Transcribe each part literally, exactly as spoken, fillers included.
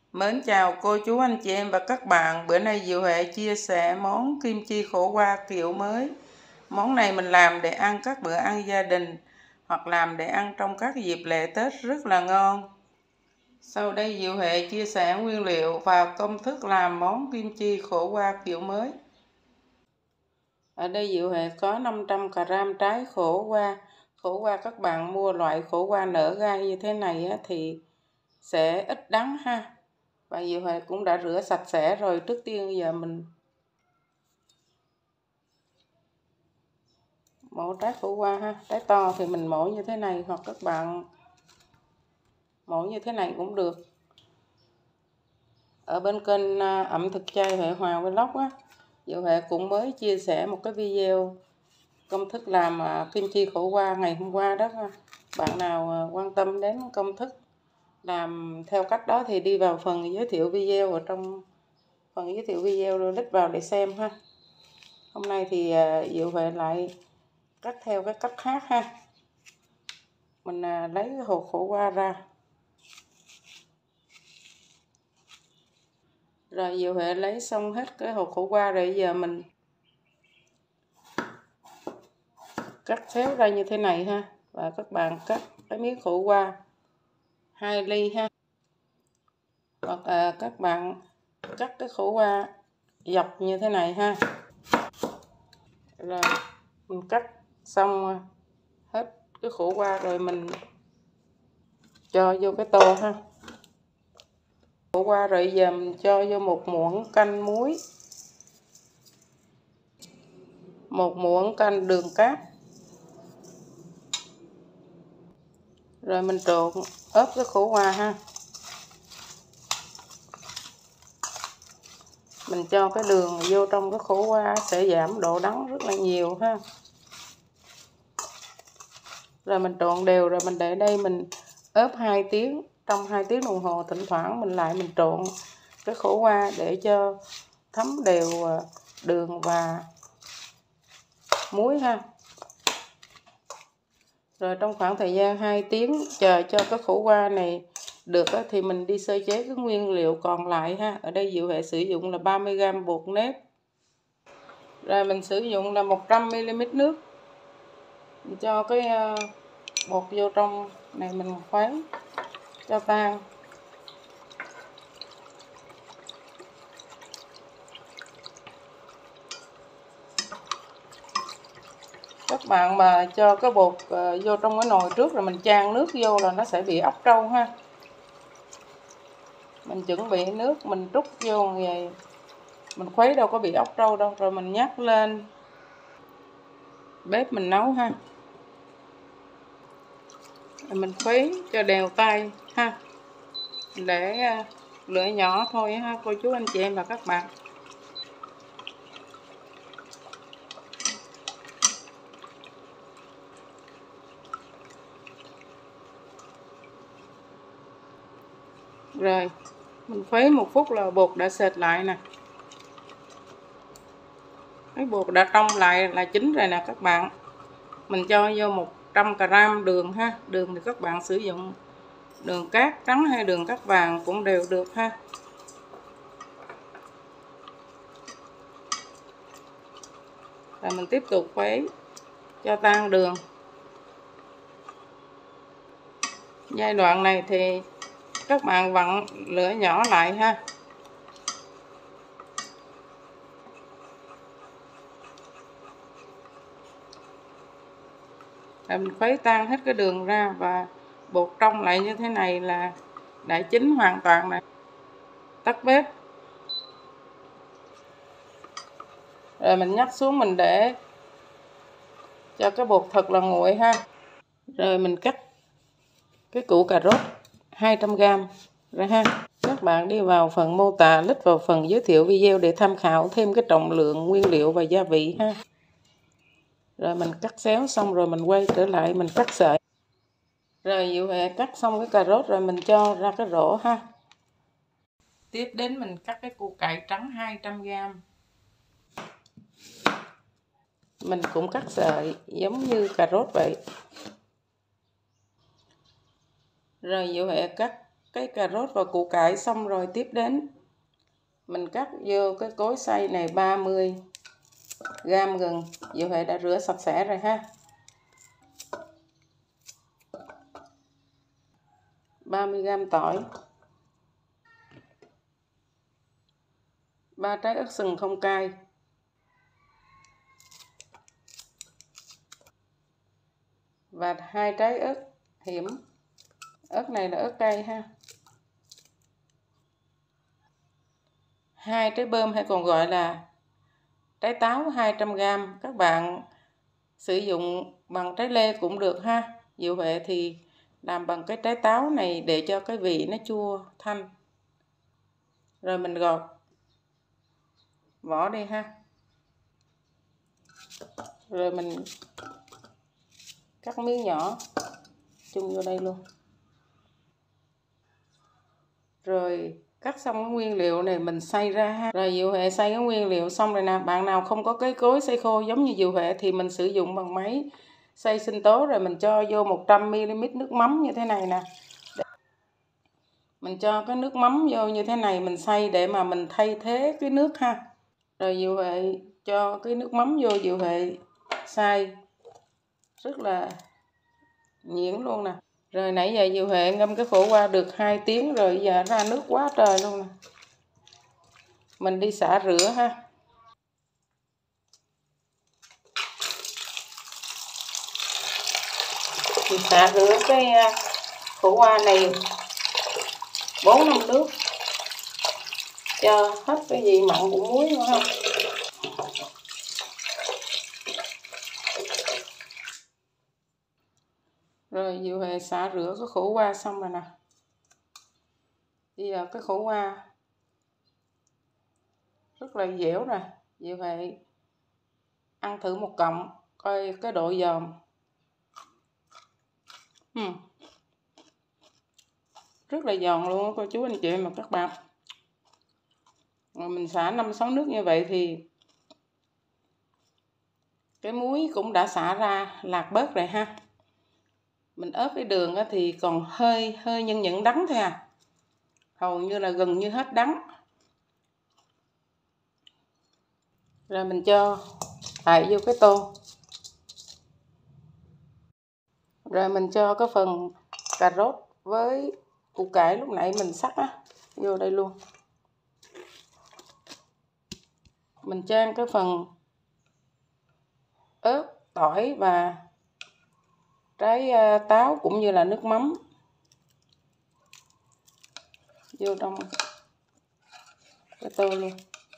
Mến chào cô chú anh chị em và các bạn. Bữa nay Diệu Huệ chia sẻ món kim chi khổ qua kiểu mới. Món này mình làm để ăn các bữa ăn gia đình hoặc làm để ăn trong các dịp lễ Tết rất là ngon. Sau đây Diệu Huệ chia sẻ nguyên liệu và công thức làm món kim chi khổ qua kiểu mới. Ở đây Diệu Huệ có năm trăm gam trái khổ qua. Khổ qua các bạn mua loại khổ qua nở gai như thế này thì sẽ ít đắng ha. Và Diệu Huệ cũng đã rửa sạch sẽ rồi. Trước tiên giờ mình mổ trái khổ qua ha. Trái to thì mình mổ như thế này, hoặc các bạn mổ như thế này cũng được. Ở bên kênh ẩm thực chay Huệ Hòa Vlog á, Diệu Huệ cũng mới chia sẻ một cái video công thức làm kim chi khổ qua ngày hôm qua đó. Bạn nào quan tâm đến công thức làm theo cách đó thì đi vào phần giới thiệu video, ở trong phần giới thiệu video rồi click vào để xem ha. Hôm nay thì Diệu Huệ lại cắt theo cái cách khác ha. Mình lấy cái hột khổ qua ra. Rồi Diệu Huệ lấy xong hết cái hột khổ qua rồi, giờ mình cắt xéo ra như thế này ha. Và các bạn cắt cái miếng khổ qua hai ly ha. Hoặc à, các bạn cắt cái khổ qua dọc như thế này ha. Rồi mình cắt xong hết cái khổ qua rồi mình cho vô cái tô ha. Khổ qua rồi giờ mình cho vô một muỗng canh muối, một muỗng canh đường cát. Rồi mình trộn ớp cái khổ qua ha. Mình cho cái đường vô trong cái khổ qua sẽ giảm độ đắng rất là nhiều ha. Rồi mình trộn đều rồi mình để đây mình ướp hai tiếng. Trong hai tiếng đồng hồ thỉnh thoảng mình lại mình trộn cái khổ qua để cho thấm đều đường và muối ha. Rồi trong khoảng thời gian hai tiếng chờ cho cái khổ qua này được thì mình đi sơ chế cái nguyên liệu còn lại ha. Ở đây Diệu Huệ sử dụng là ba mươi gam bột nếp. Rồi mình sử dụng là một trăm mi li lít nước. Mình cho cái bột vô trong này, mình khuấy cho tan. Các bạn mà cho cái bột vô trong cái nồi trước rồi mình chan nước vô là nó sẽ bị ốc trâu ha. Mình chuẩn bị nước mình trút vô vậy, mình khuấy đâu có bị ốc trâu đâu. Rồi mình nhắc lên bếp mình nấu ha. Rồi mình khuấy cho đều tay ha, để lửa nhỏ thôi ha cô chú anh chị em và các bạn. Rồi mình khuấy một phút là bột đã sệt lại nè. Cái bột đã trong lại là chín rồi nè các bạn. Mình cho vô một trăm gam đường ha. Đường thì các bạn sử dụng đường cát trắng hay đường cát vàng cũng đều được ha. Rồi mình tiếp tục khuấy cho tan đường. Giai đoạn này thì các bạn vặn lửa nhỏ lại ha. Rồi mình khuấy tan hết cái đường ra và bột trong lại như thế này là đã chín hoàn toàn này. Tắt bếp. Rồi mình nhắc xuống mình để cho cái bột thật là nguội ha. Rồi mình cắt cái củ cà rốt hai trăm gam ra ha. Các bạn đi vào phần mô tả, click vào phần giới thiệu video để tham khảo thêm cái trọng lượng nguyên liệu và gia vị ha. Rồi mình cắt xéo xong rồi mình quay trở lại mình cắt sợi. Rồi Diệu Huệ cắt xong cái cà rốt rồi mình cho ra cái rổ ha. Tiếp đến mình cắt cái củ cải trắng hai trăm gam. Mình cũng cắt sợi giống như cà rốt vậy. Rồi Diệu Huệ cắt cái cà rốt và củ cải xong rồi, tiếp đến mình cắt vô cái cối xay này ba mươi gam gừng. Diệu Huệ đã rửa sạch sẽ rồi ha. ba mươi gam tỏi, ba trái ớt sừng không cay, và hai trái ớt hiểm. Ớt này là ớt cay ha. Hai trái bơm hay còn gọi là trái táo hai trăm gam. Các bạn sử dụng bằng trái lê cũng được ha. Diệu Huệ thì làm bằng cái trái táo này để cho cái vị nó chua thanh. Rồi mình gọt vỏ đi ha. Rồi mình cắt miếng nhỏ chung vô đây luôn. Rồi cắt xong cái nguyên liệu này mình xay ra ha. Rồi Diệu Huệ xay cái nguyên liệu xong rồi nè. Bạn nào không có cái cối xay khô giống như Diệu Huệ thì mình sử dụng bằng máy xay sinh tố. Rồi mình cho vô một trăm mi li lít nước mắm như thế này nè. Mình cho cái nước mắm vô như thế này, mình xay để mà mình thay thế cái nước ha. Rồi Diệu Huệ cho cái nước mắm vô, Diệu Huệ xay rất là nhuyễn luôn nè. Rồi nãy giờ Diệu Huệ ngâm cái khổ qua được hai tiếng rồi, giờ ra nước quá trời luôn nè. Mình đi xả rửa ha. Mình xả rửa cái khổ qua này bốn năm nước cho hết cái gì mặn của muối nữa không. Rồi Diệu Huệ xả rửa cái khổ qua xong rồi nè. Bây giờ cái khổ qua rất là dẻo rồi. Diệu Huệ ăn thử một cọng coi cái độ giòn. uhm. Rất là giòn luôn cô chú anh chị mà các bạn. Rồi mình xả năm sáu nước như vậy thì cái muối cũng đã xả ra lạc bớt rồi ha. Mình ướp cái đường thì còn hơi hơi nhân nhẫn đắng thôi à. Hầu như là gần như hết đắng. Rồi mình cho lại vô cái tô. Rồi mình cho cái phần cà rốt với củ cải lúc nãy mình sắc á vô đây luôn. Mình chan cái phần ớt, tỏi và trái táo cũng như là nước mắm vô trong cái tô luôn.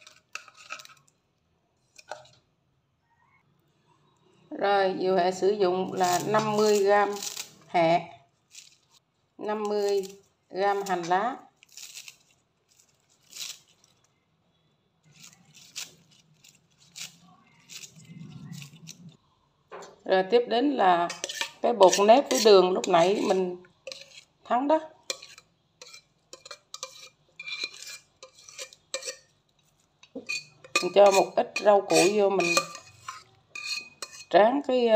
Rồi Diệu Huệ sử dụng là năm mươi gam hẹ, năm mươi gam hành lá, rồi tiếp đến là cái bột nếp với đường lúc nãy mình thắng đó. Mình cho một ít rau củ vô, mình tráng cái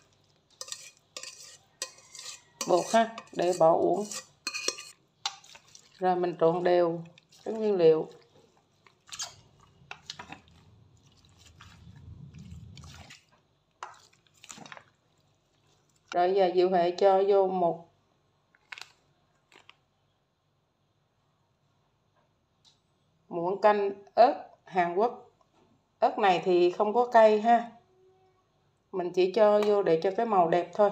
bột ha để bỏ uống. Rồi mình trộn đều cái nguyên liệu. Rồi giờ Diệu Huệ cho vô một muỗng canh ớt Hàn Quốc. Ớt này thì không có cay ha. Mình chỉ cho vô để cho cái màu đẹp thôi.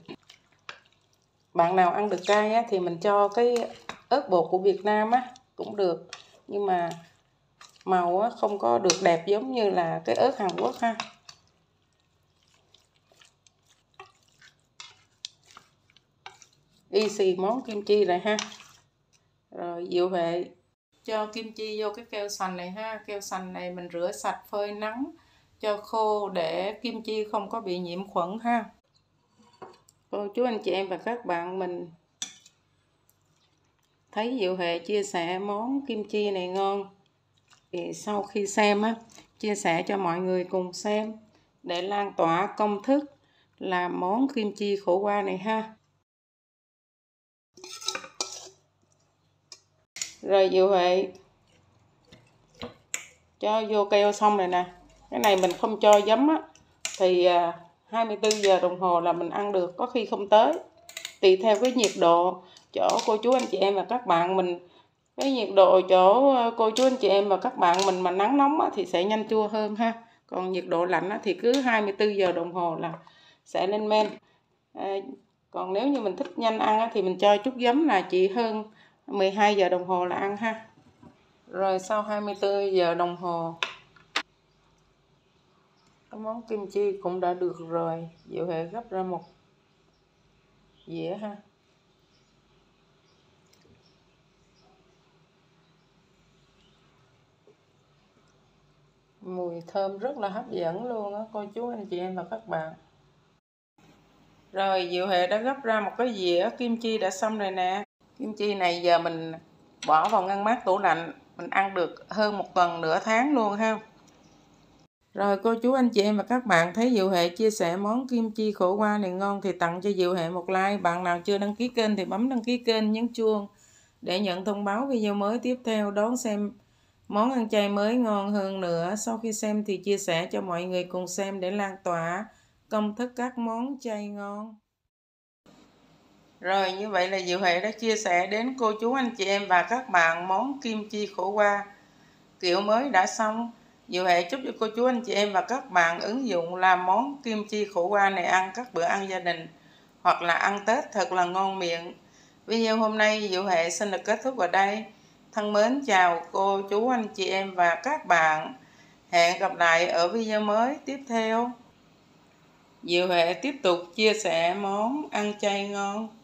Bạn nào ăn được cay á, thì mình cho cái ớt bột của Việt Nam á, cũng được. Nhưng mà màu á, không có được đẹp giống như là cái ớt Hàn Quốc ha. Y xì món kim chi rồi ha. Rồi Diệu Huệ cho kim chi vô cái keo sành này ha. Keo sành này mình rửa sạch phơi nắng cho khô để kim chi không có bị nhiễm khuẩn ha. Cô chú anh chị em và các bạn mình thấy Diệu Huệ chia sẻ món kim chi này ngon thì sau khi xem á, chia sẻ cho mọi người cùng xem để lan tỏa công thức làm món kim chi khổ qua này ha. Rồi Diệu Huệ cho vô keo xong rồi nè. Cái này mình không cho giấm á thì à, hai mươi tư giờ đồng hồ là mình ăn được, có khi không tới, tùy theo cái nhiệt độ chỗ cô chú anh chị em và các bạn mình. Cái nhiệt độ chỗ cô chú anh chị em và các bạn mình mà nắng nóng á, thì sẽ nhanh chua hơn ha. Còn nhiệt độ lạnh á, thì cứ hai mươi tư giờ đồng hồ là sẽ lên men. À, còn nếu như mình thích nhanh ăn á, thì mình cho chút giấm là chỉ hơn mười hai giờ đồng hồ là ăn ha. Rồi sau hai mươi tư giờ đồng hồ cái món kim chi cũng đã được rồi. Diệu Huệ gấp ra một dĩa ha. Mùi thơm rất là hấp dẫn luôn á cô chú anh chị em và các bạn. Rồi Diệu Huệ đã gấp ra một cái dĩa kim chi đã xong rồi nè. Kim chi này giờ mình bỏ vào ngăn mát tủ lạnh, mình ăn được hơn một tuần nửa tháng luôn ha. Rồi cô chú anh chị em và các bạn thấy Diệu Huệ chia sẻ món kim chi khổ qua này ngon thì tặng cho Diệu Huệ một like. Bạn nào chưa đăng ký kênh thì bấm đăng ký kênh, nhấn chuông để nhận thông báo video mới tiếp theo, đón xem món ăn chay mới ngon hơn nữa. Sau khi xem thì chia sẻ cho mọi người cùng xem để lan tỏa công thức các món chay ngon. Rồi như vậy là Diệu Huệ đã chia sẻ đến cô chú anh chị em và các bạn món kim chi khổ qua kiểu mới đã xong. Diệu Huệ chúc cho cô chú anh chị em và các bạn ứng dụng làm món kim chi khổ qua này ăn các bữa ăn gia đình hoặc là ăn Tết thật là ngon miệng. Video hôm nay Diệu Huệ xin được kết thúc ở đây. Thân mến chào cô chú anh chị em và các bạn. Hẹn gặp lại ở video mới tiếp theo. Diệu Huệ tiếp tục chia sẻ món ăn chay ngon.